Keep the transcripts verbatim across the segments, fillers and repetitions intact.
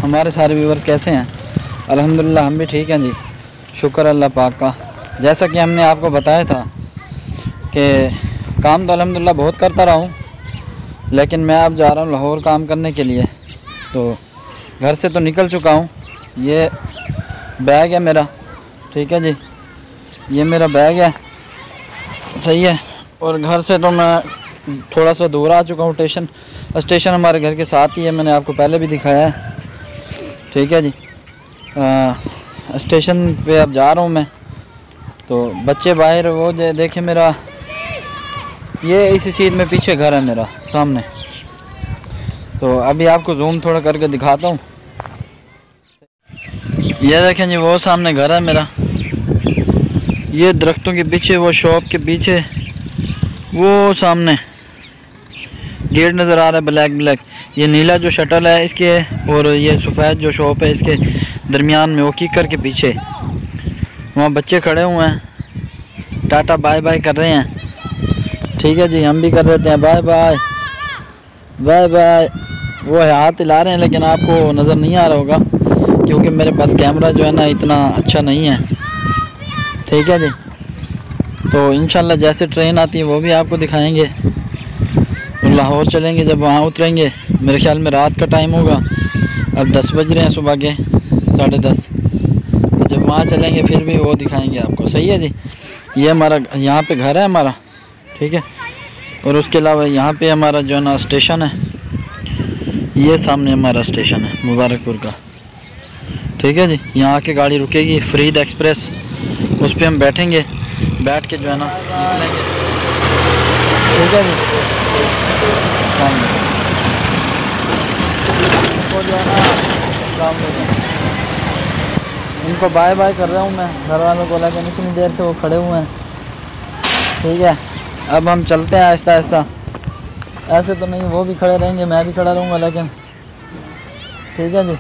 हमारे सारे व्यूवर्स कैसे हैं? अल्हम्दुलिल्लाह हम भी ठीक हैं जी, शुक्र अल्लाह पाक का। जैसा कि हमने आपको बताया था कि काम तो अल्हम्दुलिल्लाह बहुत करता रहा हूँ, लेकिन मैं अब जा रहा हूँ लाहौर काम करने के लिए। तो घर से तो निकल चुका हूँ। ये बैग है मेरा, ठीक है जी, ये मेरा बैग है, सही है। और घर से तो मैं थोड़ा सा दूर आ चुका हूँ। स्टेशन स्टेशन हमारे घर के साथ ही है, मैंने आपको पहले भी दिखाया है, ठीक है जी। आ, स्टेशन पे अब जा रहा हूँ मैं। तो बच्चे बाहर वो देखे मेरा, ये इसी सीट में पीछे घर है मेरा सामने। तो अभी आपको जूम थोड़ा करके दिखाता हूँ। ये देखें जी, वो सामने घर है मेरा, ये दरख्तों के पीछे, वो शॉप के पीछे वो सामने गेट नज़र आ रहा है ब्लैक ब्लैक। ये नीला जो शटल है इसके और ये सफ़ेद जो शॉप है इसके दरमियान में, वो कीकर के पीछे वहाँ बच्चे खड़े हुए हैं, टाटा बाय बाय कर रहे हैं, ठीक है जी। हम भी कर देते हैं बाय बाय बाय बाय। वो हाथ हिला रहे हैं लेकिन आपको नज़र नहीं आ रहा होगा क्योंकि मेरे पास कैमरा जो है ना इतना अच्छा नहीं है, ठीक है जी। तो इंशाल्लाह जैसे ट्रेन आती है वो भी आपको दिखाएंगे। तो लाहौर चलेंगे, जब वहाँ उतरेंगे मेरे ख्याल में रात का टाइम होगा, अब दस बज रहे हैं सुबह के साढ़े दस। तो जब वहाँ चलेंगे फिर भी वो दिखाएंगे आपको, सही है जी। ये हमारा यहाँ पे घर है हमारा, ठीक है। और उसके अलावा यहाँ पे हमारा जो है ना स्टेशन है, ये सामने हमारा स्टेशन है मुबारकपुर का, ठीक है जी। यहाँ आके गाड़ी रुकेगी फरीद एक्सप्रेस, उस पर हम बैठेंगे, बैठ के जो है ना निकलेंगे, ठीक है जी। इनको जो है ना इनको बाय बाय कर रहा हूँ मैं घर वालों को, लेकिन इतनी देर से वो खड़े हुए हैं, ठीक है। अब हम चलते हैं आहिस्ता आहिस्ता, ऐसे तो नहीं वो भी खड़े रहेंगे, मैं भी खड़ा रहूँगा, लेकिन ठीक है जी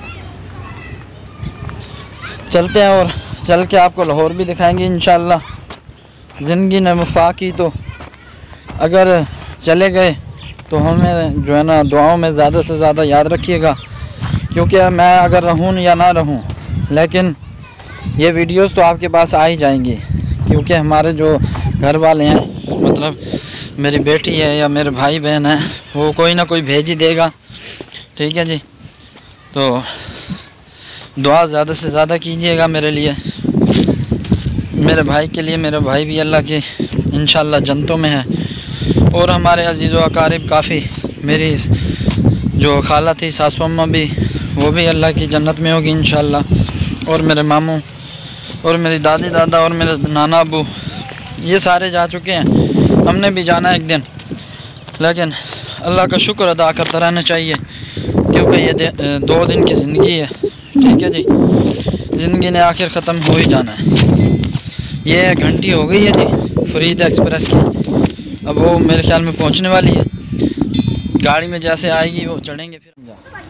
चलते हैं। और चल के आपको लाहौर भी दिखाएंगे इंशाल्लाह। ज़िंदगी ने वफा की तो अगर चले गए तो हमें जो है ना दुआओं में ज़्यादा से ज़्यादा याद रखिएगा, क्योंकि मैं अगर रहूँ या ना रहूँ लेकिन ये वीडियोस तो आपके पास आ ही जाएंगी, क्योंकि हमारे जो घर वाले हैं, मतलब मेरी बेटी है या मेरे भाई बहन है, वो कोई ना कोई भेज ही देगा, ठीक है जी। तो दुआ ज़्यादा से ज़्यादा कीजिएगा मेरे लिए, मेरे भाई के लिए। मेरे भाई भी अल्लाह के इंशाल्लाह जन्नतों में है, और हमारे अजीज़ व अकारिब काफ़ी, मेरी जो खाला थी सासू अम्मा भी, वो भी अल्लाह की जन्नत में होगी इंशाल्लाह। और मेरे मामू और मेरी दादी दादा और मेरे नाना अबू, ये सारे जा चुके हैं, हमने भी जाना एक दिन, लेकिन अल्लाह का शुक्र अदा करता रहना चाहिए, क्योंकि ये दो दिन की ज़िंदगी है, ठीक है जी। ज़िंदगी ने आखिर ख़त्म हो ही जाना है। ये घंटी हो गई है जी फरीद एक्सप्रेस की, अब वो मेरे ख्याल में पहुंचने वाली है। गाड़ी में जैसे आएगी वो चढ़ेंगे फिर।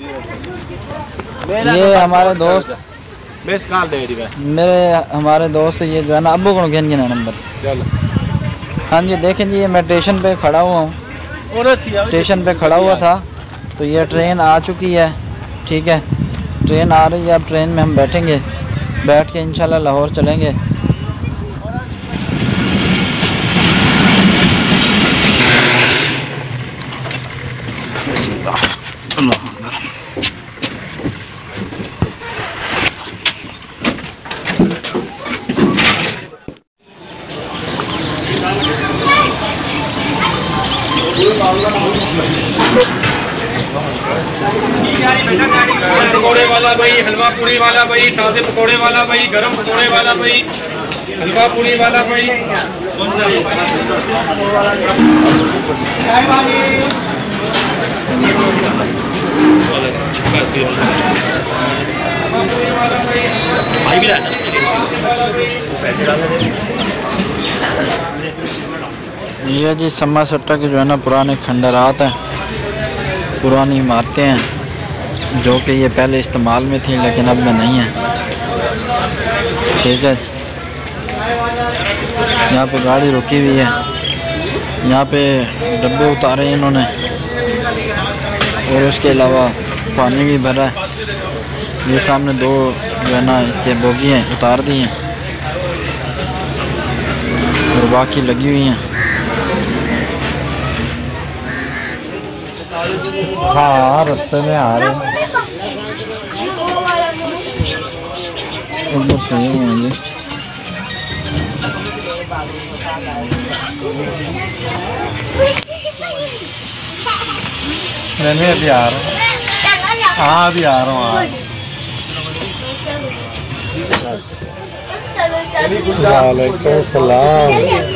ये हमारे दोस्त मेरे हमारे दोस्त ये जो है ना अबू को घेन गिना नंबर। हाँ जी देखें जी, ये मैं स्टेशन पे खड़ा हुआ हूँ, स्टेशन पे खड़ा हुआ था, तो ये ट्रेन आ चुकी है, ठीक है। ट्रेन आ रही है, अब ट्रेन में हम बैठेंगे, बैठ के इंशाल्लाह लाहौर चलेंगे। पकौड़े वाला भाई, हलवा पूरी वाला भाई, ताज़े पकौड़े वाला भाई, गरम पकौड़े वाला भाई, हलवा पूरी वाला भाई, कौन सा भाई भी ये जी सम्मा सट्टा के जो है ना पुराने खंडरात हैं, पुरानी इमारतें हैं, जो कि ये पहले इस्तेमाल में थी लेकिन अब में नहीं है, ठीक है। यहाँ पे गाड़ी रुकी हुई है, यहाँ पे डब्बे उतारे हैं इन्होंने, और उसके अलावा पानी भी भरा है, ये सामने दो जो है ना इसके बोगी हैं उतार दी हैं और बाकी लगी हुई हैं। हाँ रास्ते में आ रहे हैं। ऊपर से ये होंगे मैं भी अभी आ रहा हूँ। हाँ अभी आ रहा हूँ। वालेकुम सलाम।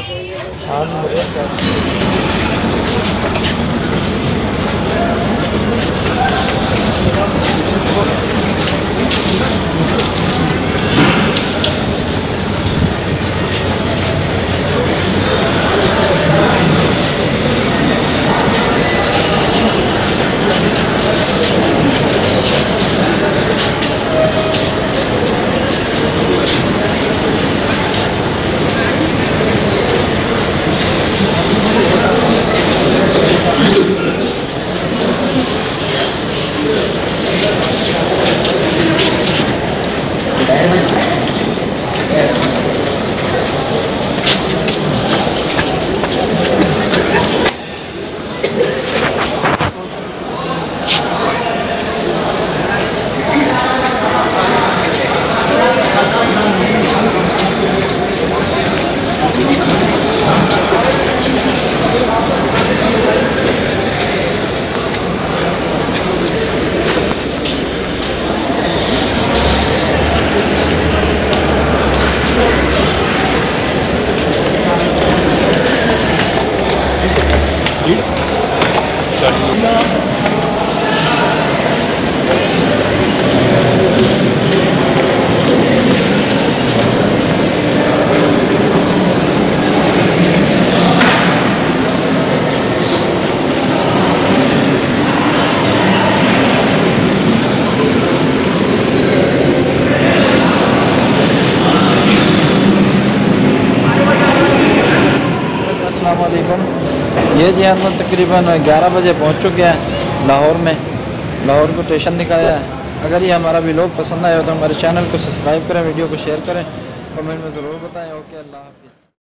ये जी हम लोग तकरीबन ग्यारह बजे पहुंच चुके हैं लाहौर में। लाहौर को स्टेशन दिखाया है। अगर ये हमारा व्लॉग पसंद आया तो हमारे चैनल को सब्सक्राइब करें, वीडियो को शेयर करें, कमेंट में ज़रूर बताएं। ओके, अल्लाह हाफ़िज़।